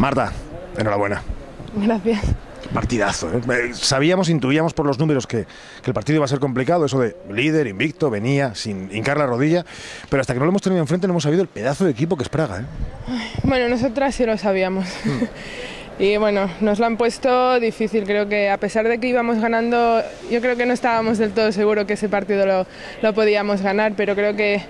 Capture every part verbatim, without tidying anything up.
Marta, enhorabuena. Gracias. Partidazo, ¿eh? Sabíamos, intuíamos por los números que, que el partido iba a ser complicado, eso de líder, invicto, venía sin hincar la rodilla, pero hasta que no lo hemos tenido enfrente no hemos sabido el pedazo de equipo que es Praga, ¿eh? Bueno, nosotras sí lo sabíamos. Mm. Y bueno, nos lo han puesto difícil. Creo que a pesar de que íbamos ganando, yo creo que no estábamos del todo seguros que ese partido lo, lo podíamos ganar, pero creo que,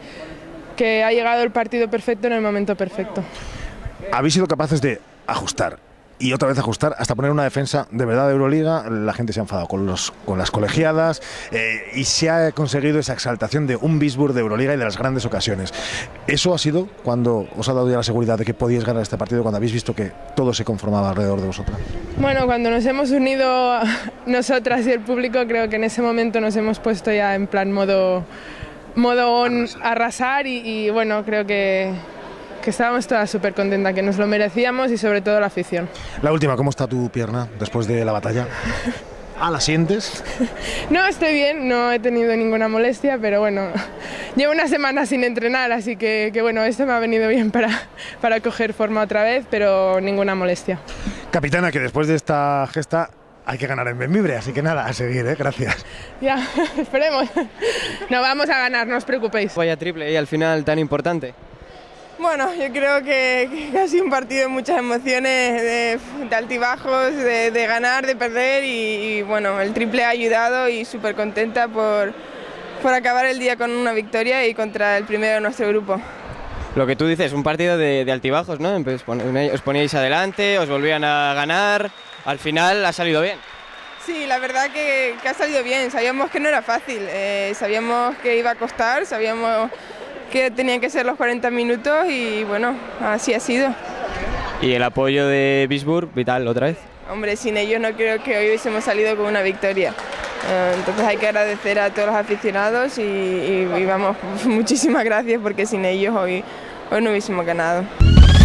que ha llegado el partido perfecto en el momento perfecto. Habéis sido capaces de ajustar y otra vez ajustar hasta poner una defensa de verdad de Euroliga. La gente se ha enfadado con, los, con las colegiadas eh, y se ha conseguido esa exaltación de un Wisbur de Euroliga y de las grandes ocasiones. ¿Eso ha sido cuando os ha dado ya la seguridad de que podíais ganar este partido, cuando habéis visto que todo se conformaba alrededor de vosotras? Bueno, cuando nos hemos unido nosotras y el público, creo que en ese momento nos hemos puesto ya en plan modo, modo on, arrasar y, y bueno, creo que... que estábamos todas súper contentas, que nos lo merecíamos y sobre todo la afición. La última, ¿cómo está tu pierna después de la batalla? ¿Ah, la sientes? No, estoy bien, no he tenido ninguna molestia, pero bueno, llevo una semana sin entrenar, así que, que bueno, esto me ha venido bien para, para coger forma otra vez, pero ninguna molestia. Capitana, que después de esta gesta hay que ganar en Bembibre, así que nada, a seguir, ¿eh? Gracias. Ya, esperemos. No, vamos a ganar, no os preocupéis. Vaya triple y al final tan importante. Bueno, yo creo que, que ha sido un partido de muchas emociones, de, de altibajos, de, de ganar, de perder y, y bueno, el triple ha ayudado y súper contenta por, por acabar el día con una victoria y contra el primero de nuestro grupo. Lo que tú dices, un partido de, de altibajos, ¿no? Os poníais adelante, os volvían a ganar, al final ha salido bien. Sí, la verdad que, que ha salido bien, sabíamos que no era fácil, eh, sabíamos que iba a costar, sabíamos que tenían que ser los cuarenta minutos y bueno, así ha sido. ¿Y el apoyo de Wisbur, vital, otra vez? Hombre, sin ellos no creo que hoy hubiésemos salido con una victoria. Entonces hay que agradecer a todos los aficionados y, y, y vamos, muchísimas gracias porque sin ellos hoy, hoy no hubiésemos ganado.